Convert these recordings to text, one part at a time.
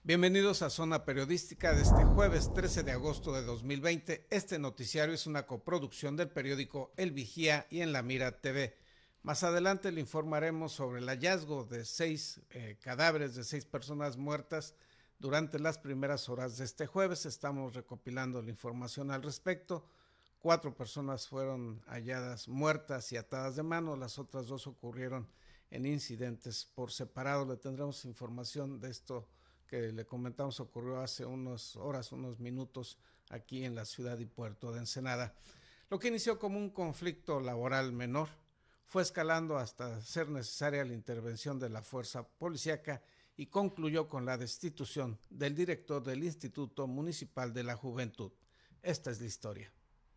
Bienvenidos a Zona Periodística de este jueves 13 de agosto de 2020. Este noticiario es una coproducción del periódico El Vigía y En la Mira TV. Más adelante le informaremos sobre el hallazgo de 6 cadáveres de 6 personas muertas durante las primeras horas de este jueves. Estamos recopilando la información al respecto. 4 personas fueron halladas muertas y atadas de mano. Las otras 2 ocurrieron en incidentes por separado. Le tendremos información de esto que le comentamos ocurrió hace unas horas, unos minutos aquí en la ciudad y puerto de Ensenada. Lo que inició como un conflicto laboral menor fue escalando hasta ser necesaria la intervención de la fuerza policíaca y concluyó con la destitución del director del Instituto Municipal de la Juventud. Esta es la historia.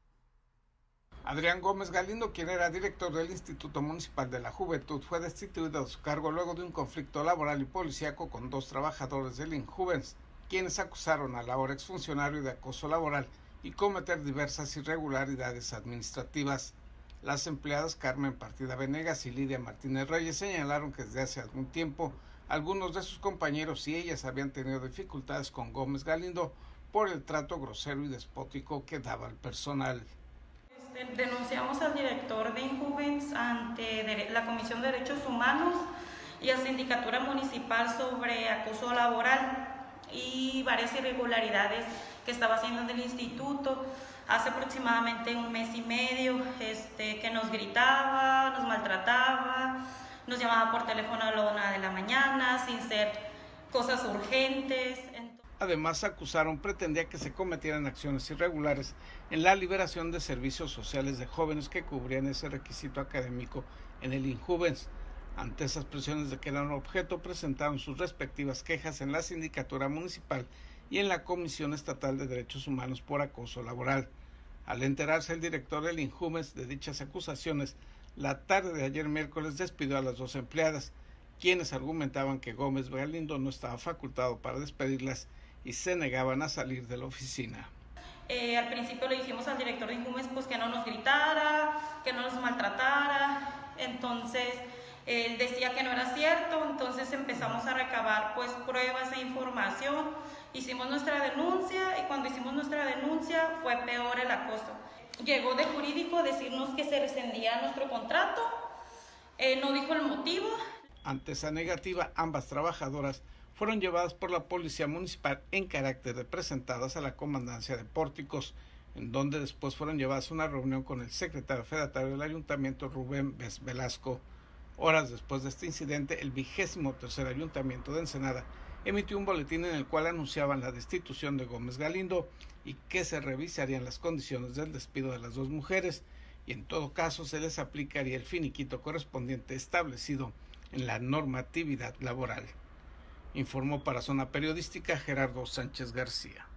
Adrián Gómez Galindo, quien era director del Instituto Municipal de la Juventud, fue destituido de su cargo luego de un conflicto laboral y policíaco con 2 trabajadores del INJUVENS, quienes acusaron al ahora exfuncionario de acoso laboral y cometer diversas irregularidades administrativas. Las empleadas Carmen Partida Venegas y Lidia Martínez Reyes señalaron que desde hace algún tiempo algunos de sus compañeros y ellas habían tenido dificultades con Gómez Galindo por el trato grosero y despótico que daba al personal. Denunciamos al director de INJUVENS ante la Comisión de Derechos Humanos y a Sindicatura Municipal sobre acoso laboral y varias irregularidades que estaba haciendo en el instituto. Hace aproximadamente un mes y medio que nos gritaba, nos maltrataba, nos llamaba por teléfono a la 1 de la mañana sin ser cosas urgentes. Además, acusaron pretendía que se cometieran acciones irregulares en la liberación de servicios sociales de jóvenes que cubrían ese requisito académico en el INJUVENS. Ante esas presiones de que eran objeto, presentaron sus respectivas quejas en la Sindicatura Municipal y en la Comisión Estatal de Derechos Humanos por acoso laboral. Al enterarse el director del INJUVENS de dichas acusaciones, la tarde de ayer miércoles despidió a las 2 empleadas, quienes argumentaban que Gómez Galindo no estaba facultado para despedirlas y se negaban a salir de la oficina. Al principio le dijimos al director de INJUVENS pues que no nos gritara, que no nos maltratara. Entonces él decía que no era cierto. Entonces empezamos a recabar pues pruebas e información. Hicimos nuestra denuncia y cuando hicimos nuestra denuncia fue peor el acoso. Llegó de jurídico a decirnos que se rescindía nuestro contrato. No dijo el motivo. Ante esa negativa, ambas trabajadoras fueron llevadas por la Policía Municipal en carácter de presentadas a la Comandancia de Pórticos, en donde después fueron llevadas a una reunión con el secretario federatario del Ayuntamiento, Rubén Velasco. Horas después de este incidente, el 23º Ayuntamiento de Ensenada emitió un boletín en el cual anunciaban la destitución de Gómez Galindo y que se revisarían las condiciones del despido de las 2 mujeres y en todo caso se les aplicaría el finiquito correspondiente establecido en la normatividad laboral. Informó para Zona Periodística Gerardo Sánchez García.